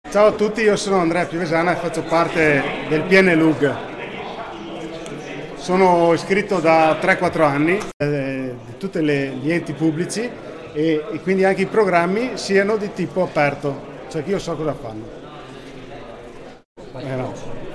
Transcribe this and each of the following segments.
Ciao a tutti, io sono Andrea Piovesana e faccio parte del PNLUG. Sono iscritto da 3-4 anni di tutti gli enti pubblici e quindi anche i programmi siano di tipo aperto, cioè che io so cosa fanno. No.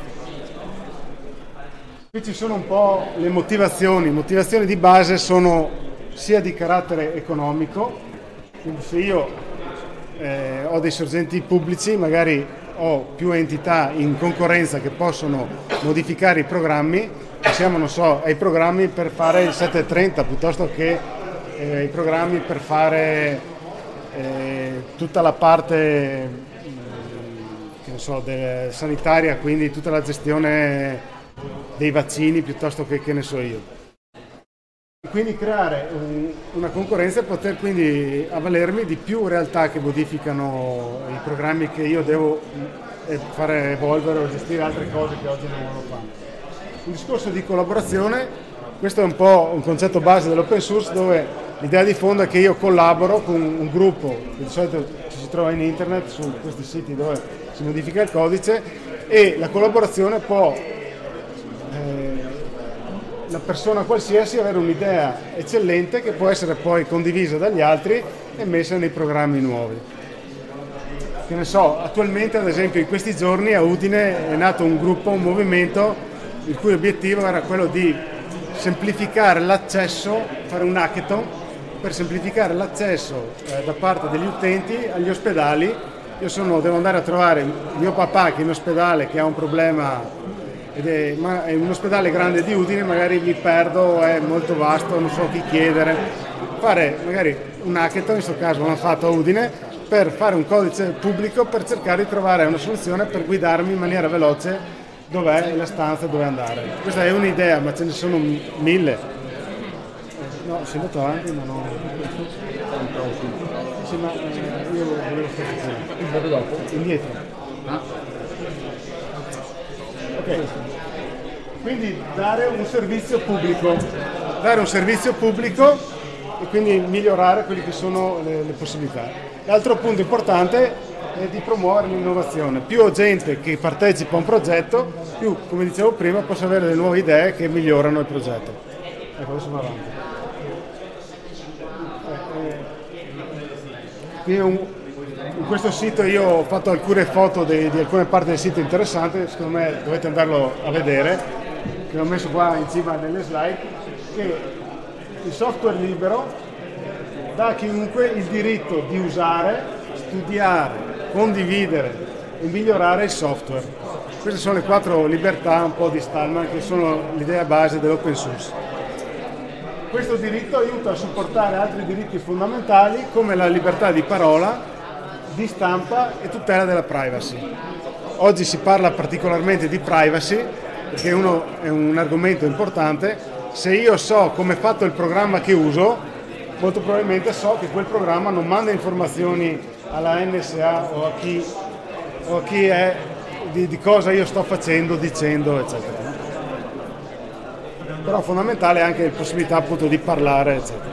Qui ci sono un po' le motivazioni di base sono sia di carattere economico, quindi se io ho dei sorgenti pubblici, magari ho più entità in concorrenza che possono modificare i programmi, siamo, non so, ai programmi per fare il 730 piuttosto che i programmi per fare tutta la parte che ne so, sanitaria, quindi tutta la gestione dei vaccini piuttosto che ne so io. Quindi creare una concorrenza e poter quindi avvalermi di più realtà che modificano i programmi che io devo fare evolvere o gestire altre cose che oggi non lo fanno. Un discorso di collaborazione, questo è un po' un concetto base dell'open source, dove l'idea di fondo è che io collaboro con un gruppo che di solito ci si trova in internet su questi siti dove si modifica il codice, e la collaborazione può la persona qualsiasi avere un'idea eccellente che può essere poi condivisa dagli altri e messa nei programmi nuovi. Che ne so, attualmente ad esempio in questi giorni a Udine è nato un gruppo, un movimento il cui obiettivo era quello di semplificare l'accesso, fare un hackathon per semplificare l'accesso da parte degli utenti agli ospedali. Io devo andare a trovare mio papà che è in ospedale, che ha un problema, ma è un ospedale grande di Udine, magari mi perdo, è molto vasto, non so chi chiedere. Fare magari un hackathon, in questo caso l'hanno fatto a Udine, per fare un codice pubblico per cercare di trovare una soluzione per guidarmi in maniera veloce dov'è la stanza, dove andare. Questa è un'idea, ma ce ne sono mille. No, si è andato avanti, ma no. Sì, ma io volevo stare dopo. Indietro. Ok, quindi dare un servizio pubblico e quindi migliorare quelle che sono le possibilità. L'altro punto importante è di promuovere l'innovazione. Più ho gente che partecipa a un progetto, più, come dicevo prima, posso avere delle nuove idee che migliorano il progetto. Ecco, adesso va avanti. In questo sito io ho fatto alcune foto di alcune parti del sito interessanti, secondo me dovete andarlo a vedere, che l'ho messo qua in cima nelle slide, che il software libero dà a chiunque il diritto di usare, studiare, condividere e migliorare il software. Queste sono le 4 libertà un po' di Stallman, che sono l'idea base dell'open source. Questo diritto aiuta a supportare altri diritti fondamentali come la libertà di parola, di stampa e tutela della privacy. Oggi si parla particolarmente di privacy perché è un argomento importante. Se io so come è fatto il programma che uso, molto probabilmente so che quel programma non manda informazioni alla NSA o a chi è di cosa io sto facendo, dicendo, eccetera. Però fondamentale è anche la possibilità appunto di parlare, eccetera.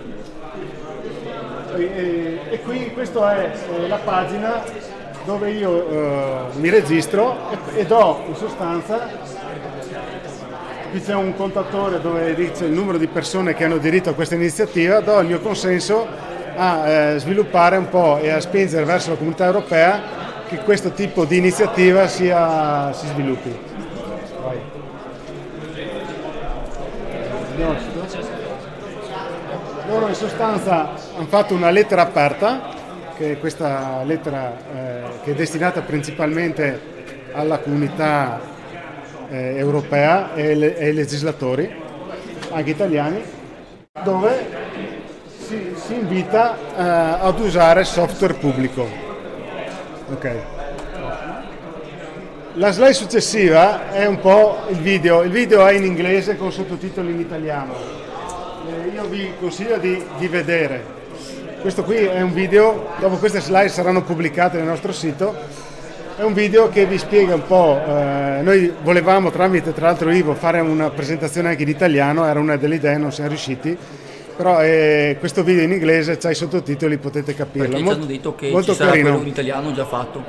E qui questa è la pagina dove io mi registro e do in sostanza, qui c'è un contatore dove dice il numero di persone che hanno diritto a questa iniziativa, do il mio consenso a sviluppare un po' e a spingere verso la comunità europea che questo tipo di iniziativa si sviluppi. Vai. Loro in sostanza hanno fatto una lettera aperta, che è questa lettera che è destinata principalmente alla comunità europea e ai legislatori, anche italiani, dove si invita ad usare software pubblico. Okay. La slide successiva è un po' il video è in inglese con sottotitoli in italiano. Io vi consiglio di vedere. Questo qui è un video, dopo queste slide saranno pubblicate nel nostro sito, è un video che vi spiega un po', noi volevamo tramite tra l'altro Ivo fare una presentazione anche in italiano, era una delle idee, non siamo riusciti, però questo video in inglese c'ha i sottotitoli, potete capirlo. Perché ci hanno detto che ci sarà quello in italiano già fatto.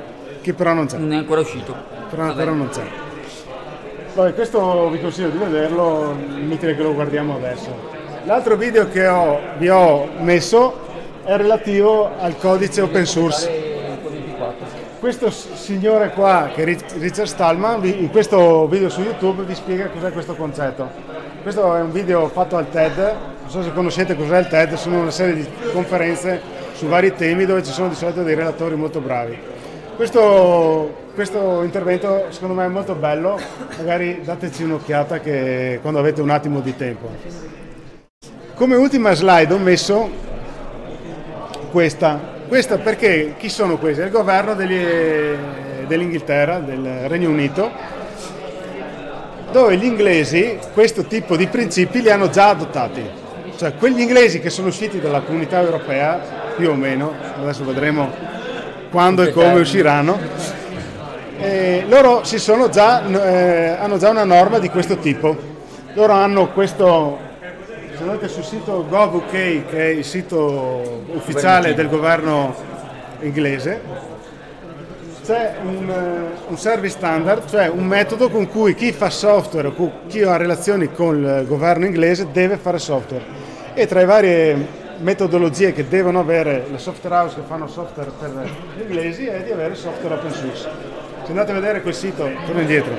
che però non c'è. Non è ancora uscito. Però ancora non c'è. Poi questo vi consiglio di vederlo, inutile che lo guardiamo adesso. L'altro video che vi ho messo è relativo al codice open source. Questo signore qua, che è Richard Stallman, in questo video su YouTube vi spiega cos'è questo concetto. Questo è un video fatto al TED, non so se conoscete cos'è il TED, sono una serie di conferenze su vari temi dove ci sono di solito dei relatori molto bravi. Questo intervento secondo me è molto bello, magari dateci un'occhiata quando avete un attimo di tempo. Come ultima slide ho messo questa perché chi sono questi? È il governo dell'Inghilterra, del Regno Unito, dove gli inglesi questo tipo di principi li hanno già adottati. Cioè quegli inglesi che sono usciti dalla comunità europea, più o meno, adesso vedremo quando e come usciranno, loro hanno già una norma di questo tipo. Loro hanno questo, se andate sul sito gov.uk, che è il sito ufficiale del governo inglese, c'è un service standard, cioè un metodo con cui chi fa software o chi ha relazioni con il governo inglese deve fare software. E tra le varie metodologie che devono avere le software house che fanno software per gli inglesi è di avere software open source. Se andate a vedere quel sito, torno indietro,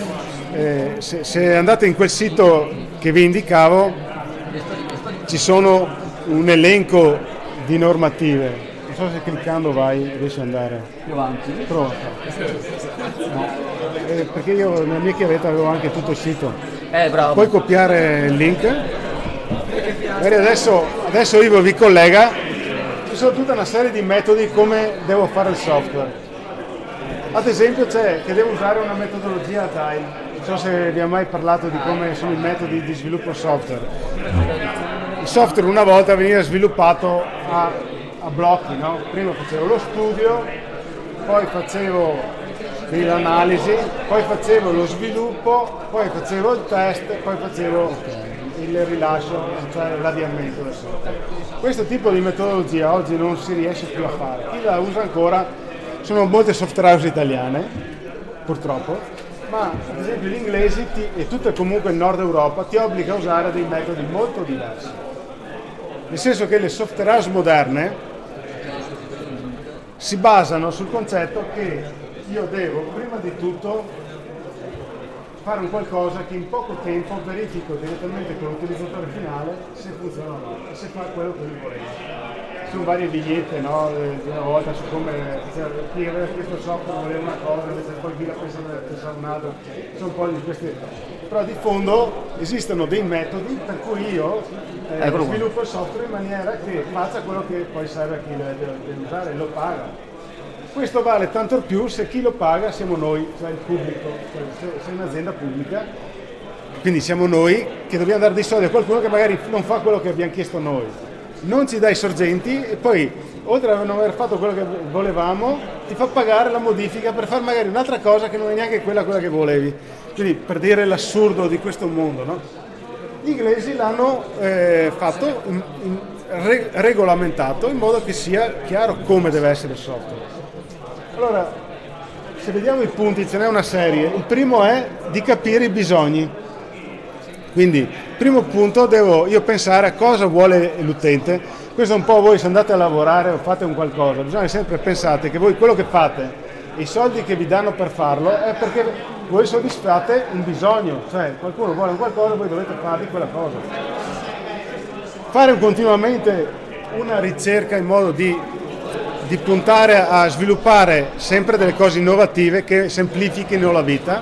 se andate in quel sito che vi indicavo, ci sono un elenco di normative. Non so se cliccando riesci ad andare Più avanti. prova. No. Perché io nella mia chiavetta avevo anche tutto il sito. Bravo. Puoi copiare il link. Magari adesso Ivo vi collega. Ci sono tutta una serie di metodi come devo fare il software. Ad esempio c'è che devo usare una metodologia agile. Non so se vi ho mai parlato di come sono i metodi di sviluppo software. Il software una volta veniva sviluppato a blocchi, no? Prima facevo lo studio, poi facevo l'analisi, poi facevo lo sviluppo, poi facevo il test, poi facevo il rilascio, cioè l'avviamento del software. Questo tipo di metodologia oggi non si riesce più a fare. Chi la usa ancora sono molte software house italiane, purtroppo, ma ad esempio gli inglesi e tutto comunque il nord Europa ti obbliga a usare dei metodi molto diversi. Nel senso che le software house moderne si basano sul concetto che io devo prima di tutto fare un qualcosa che in poco tempo verifico direttamente con l'utilizzatore finale se funziona o no, e se fa quello che lui voleva. Ci sono varie vignette, no, di una volta su come chi aveva questo software voleva una cosa, invece poi chi la pensava un'altra, ci sono un po' di queste. Però di fondo esistono dei metodi per cui io sviluppo il software in maniera che faccia quello che poi serve a chi lo deve usare e lo paga. Questo vale tanto più se chi lo paga siamo noi, cioè il pubblico, cioè se è un'azienda pubblica, quindi siamo noi che dobbiamo dare dei soldi a qualcuno che magari non fa quello che abbiamo chiesto noi. Non ci dà i sorgenti e poi, oltre a non aver fatto quello che volevamo, ti fa pagare la modifica per fare magari un'altra cosa che non è neanche quella che volevi. Quindi per dire l'assurdo di questo mondo, no? Gli inglesi l'hanno fatto, regolamentato in modo che sia chiaro come deve essere il software. Allora, se vediamo i punti, ce n'è una serie. Il primo è di capire i bisogni. Quindi, primo punto, devo io pensare a cosa vuole l'utente. Questo è un po' voi se andate a lavorare o fate un qualcosa, bisogna sempre pensare che voi quello che fate, i soldi che vi danno per farlo, è perché voi soddisfate un bisogno, cioè qualcuno vuole un qualcosa, voi dovete fargli quella cosa. Fare continuamente una ricerca in modo di puntare a sviluppare sempre delle cose innovative che semplifichino la vita.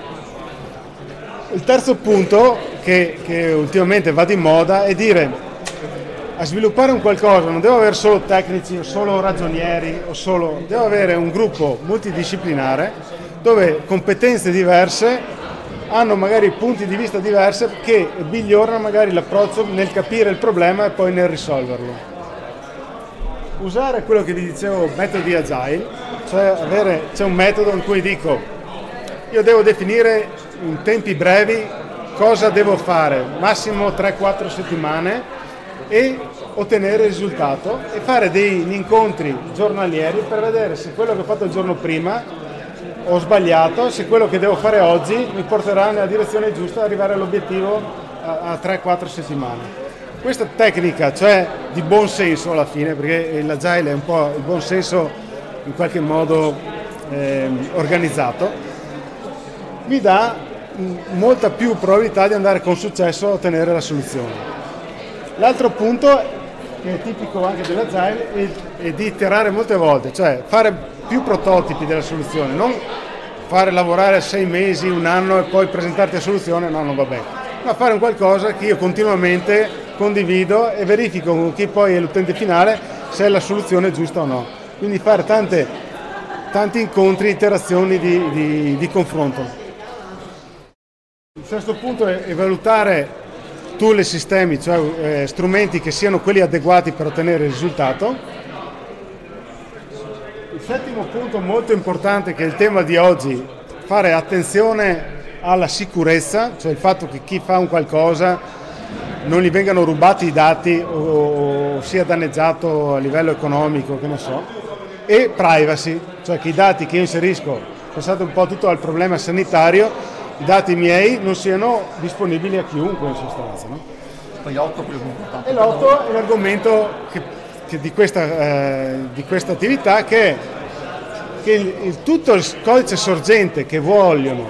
Il terzo punto che ultimamente va di moda è dire a sviluppare un qualcosa non devo avere solo tecnici o solo ragionieri devo avere un gruppo multidisciplinare dove competenze diverse hanno magari punti di vista diversi che migliorano magari l'approccio nel capire il problema e poi nel risolverlo. Usare quello che vi dicevo, metodi agile, cioè c'è un metodo in cui dico io devo definire in tempi brevi cosa devo fare, massimo 3-4 settimane e ottenere il risultato e fare degli incontri giornalieri per vedere se quello che ho fatto il giorno prima ho sbagliato, se quello che devo fare oggi mi porterà nella direzione giusta ad arrivare all'obiettivo a 3-4 settimane. Questa tecnica, cioè di buon senso alla fine, perché l'agile è un po' il buon senso in qualche modo organizzato, mi dà molta più probabilità di andare con successo a ottenere la soluzione. L'altro punto che è tipico anche dell'agile è di iterare molte volte, cioè fare più prototipi della soluzione, non fare lavorare 6 mesi, un anno e poi presentarti la soluzione, no, non va bene, ma fare un qualcosa che io continuamente condivido e verifico con chi poi è l'utente finale se è la soluzione giusta o no. Quindi fare tanti incontri, iterazioni di confronto. Il sesto punto è valutare tool e sistemi, cioè strumenti che siano quelli adeguati per ottenere il risultato. Il settimo punto molto importante, che è il tema di oggi, fare attenzione alla sicurezza, cioè il fatto che chi fa un qualcosa non gli vengano rubati i dati o sia danneggiato a livello economico, che ne so, e privacy, cioè che i dati che io inserisco, pensate un po' tutto al problema sanitario, i dati miei non siano disponibili a chiunque in sostanza. No? Poi l'8 è quello più importante. E l'8 è l'argomento di questa attività, che tutto il codice sorgente che vogliono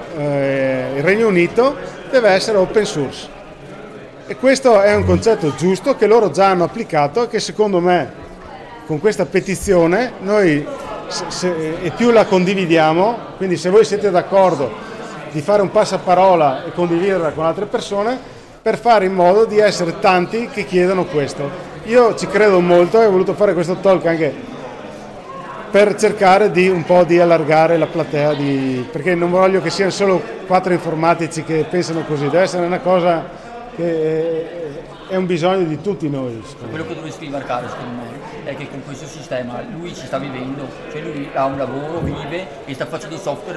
il Regno Unito deve essere open source. E questo è un concetto giusto che loro già hanno applicato e che secondo me con questa petizione noi e più la condividiamo, quindi se voi siete d'accordo di fare un passaparola e condividerla con altre persone per fare in modo di essere tanti che chiedono questo. Io ci credo molto e ho voluto fare questo talk anche per cercare di un po' di allargare la platea, perché non voglio che siano solo 4 informatici che pensano così, deve essere una cosa che è un bisogno di tutti noi. Quello che dovresti rimarcare secondo me è che con questo sistema lui ci sta vivendo, cioè lui ha un lavoro, vive e sta facendo software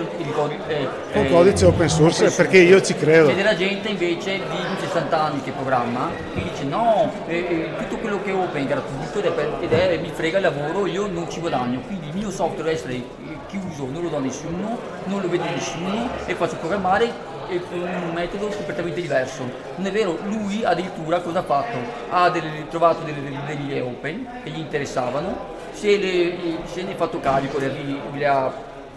con codice open source, perché io ci credo. C'è della gente invece di 60 anni che programma e dice no, tutto quello che è open è gratuito ed mi frega il lavoro, io non ci guadagno, quindi il mio software deve essere chiuso, non lo do a nessuno, non lo vede nessuno e faccio programmare un metodo completamente diverso. Non è vero, lui addirittura cosa ha fatto? Ha trovato delle librerie open che gli interessavano, se ne ha fatto carico, le ha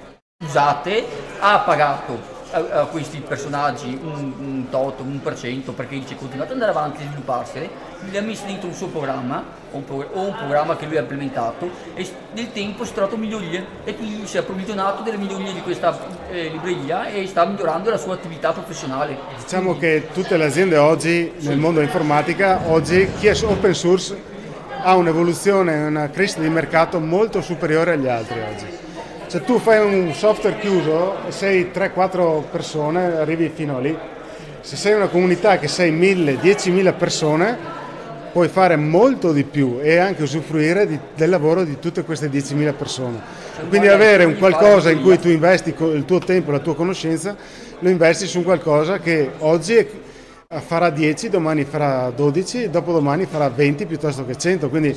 usate, ha pagato a questi personaggi un tot, un %, perché dice continuate ad andare avanti e svilupparsene, li ha messi dentro un suo programma o un programma che lui ha implementato e nel tempo si è trovato migliorie e quindi si è approvvigionato delle migliorie di questa libreria e sta migliorando la sua attività professionale. Diciamo che tutte le aziende oggi nel mondo informatica, oggi chi è open source ha un'evoluzione, una crescita di mercato molto superiore agli altri oggi. Se tu fai un software chiuso e sei 3-4 persone, arrivi fino a lì. Se sei una comunità che sei 1000-10.000 persone, puoi fare molto di più e anche usufruire del lavoro di tutte queste 10.000 persone. Quindi avere un qualcosa in cui tu investi il tuo tempo, la tua conoscenza, lo investi su un qualcosa che oggi farà 10, domani farà 12, dopodomani farà 20 piuttosto che 100. Quindi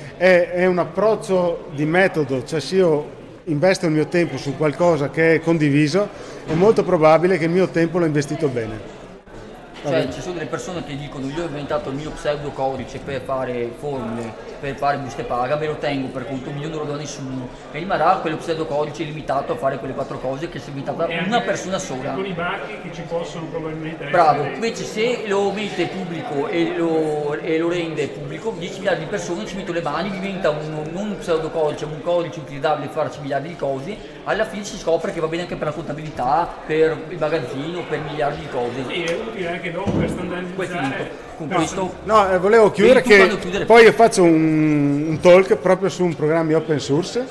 è un approccio di metodo, cioè se io investo il mio tempo su qualcosa che è condiviso, è molto probabile che il mio tempo l'ho investito bene. Cioè ci sono delle persone che dicono io ho inventato il mio pseudo codice per fare formule, per fare buste paga, me lo tengo per conto mio, non lo do a nessuno e rimarrà quello pseudo codice limitato a fare quelle 4 cose che si è inventata una persona sola. Con i bug che ci possono probabilmente bravo, invece se lo mette pubblico e lo rende pubblico, 10 miliardi di persone ci mettono le mani, diventa non un pseudo codice, un codice utilizzabile per farci miliardi di cose, alla fine si scopre che va bene anche per la contabilità, per il magazzino, per miliardi di cose. Sì, è utile anche dopo per standardizzare. Con questo volevo chiudere poi io faccio un talk proprio su un programma open source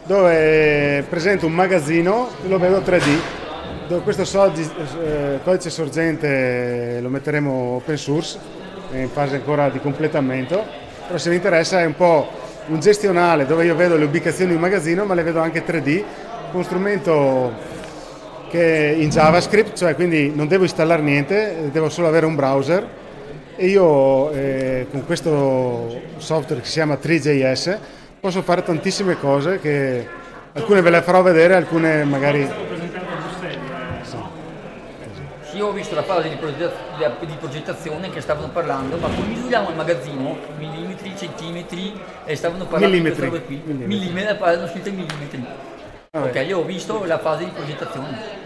dove presento un magazzino, lo vedo 3D, dove questo codice sorgente lo metteremo open source, è in fase ancora di completamento, però se vi interessa è un po' un gestionale dove io vedo le ubicazioni di un magazzino ma le vedo anche 3D, con strumento che è in JavaScript, cioè quindi non devo installare niente, devo solo avere un browser e io con questo software che si chiama 3JS posso fare tantissime cose che Alcune ve le farò vedere, alcune magari... Stavo presentando a Bruxelles. Sì, io ho visto la fase di progettazione che stavano parlando, ma come misuriamo il magazzino, millimetri, centimetri, e stavano parlando di queste robe qui. Millimetri, hanno scritto millimetri. Ok, io ho visto la fase di progettazione.